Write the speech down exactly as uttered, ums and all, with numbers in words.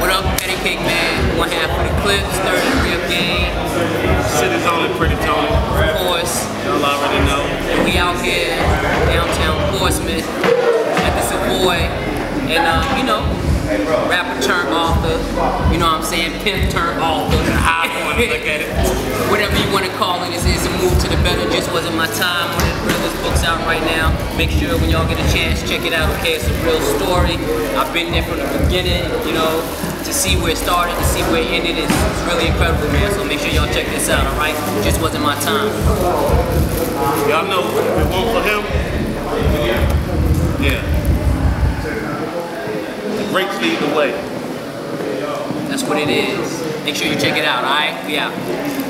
What up, Petty Cake Man? One half of the clips, third of the real game. City's only Pretty Tony. Of course. Y'all already know. And we out here, downtown Portsmouth, at the Savoy. And, uh, you know, rapper turned author. You know what I'm saying? Pimp turned author. How I want to look at it. Whatever you want to call it, it's, it's a move to the better. Just wasn't my time. One of the realest books out right now. Make sure when y'all get a chance, check it out. Okay, it's a real story. I've been there from the beginning, you know, to see where it started, to see where it ended. It's, it's really incredible, man. So make sure y'all check this out, all right? Just wasn't my time. Y'all know if it weren't for him, yeah. The greats lead the way. That's what it is. Make sure you check it out, all right? We out.